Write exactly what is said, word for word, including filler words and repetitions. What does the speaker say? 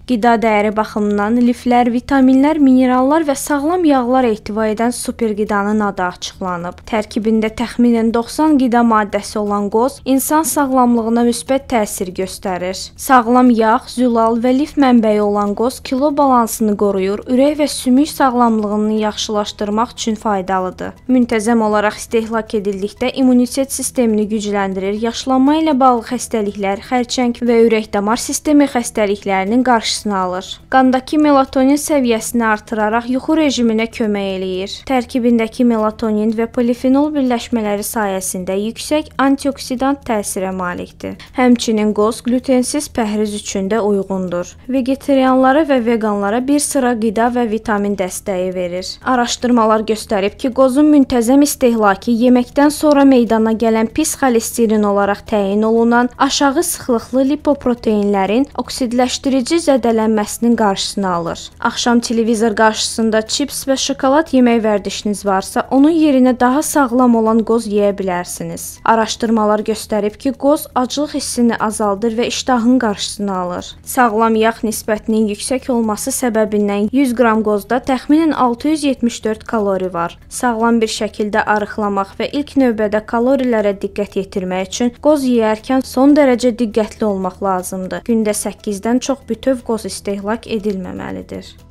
Qida dəyəri baxımından liflər, vitaminlər, minerallar və sağlam yağlar ehtiva edən super qidanın adı açıqlanıb. Tərkibində təxminən doxsan qida maddəsi olan qoz insan sağlamlığına müsbət təsir göstərir. Sağlam yağ, zülal və lif mənbəyi olan qoz kilo balansını qoruyur, ürək və sümük sağlamlığını yaxşılaşdırmaq üçün faydalıdır. Müntəzəm olaraq istehlak edildikdə immunitet sistemini gücləndirir, yaşlanma ilə bağlı xəstəliklər, xərçəng və ürək-damar sistemi xəstəliklərinin qarşısını alır. Qandakı melatonin səviyyəsini artıraraq yuxu rejiminə kömək eləyir. Tərkibindəki melatonin və polifenol birləşmələri sayəsində yüksək antioksidant təsirə malikdir. Həmçinin qoz glutensiz pəhriz üçün də uyğundur. Vegetarianlara və veganlara bir sıra qida və vitamin dəstəyi verir. Araşdırmalar göstərib ki, qozun müntəzəm istehlakı yeməkdən sonra meydana gələn pis xolesterin olaraq təyin olunan aşağı sıxlıqlı lipoproteinlərin oksidləşdirici zədələnməsinin qarşısını alır. Axşam televizor qarşısında çips və şokolad yemək vərdişiniz varsa, onun yerinə daha sağlam olan qoz yeyə bilərsiniz. Araşdırmalar göstərib ki, qoz aclıq hissini azaldır və iştahın qarşısını alır. Sağlam yağ nisbətinin yüksək olması səbəbindən yüz qram qozda təxminən altı yüz yetmiş dörd kalori var. Sağlam bir şəkildə arıqlamaq və ilk növbədə kalorilərə diqqət yetirmək üçün qoz yeyərkən son dərəcə diqqətli olmaq lazımdır. Gündə səkkizdən çox bütöv qoz istehlak edilməməlidir.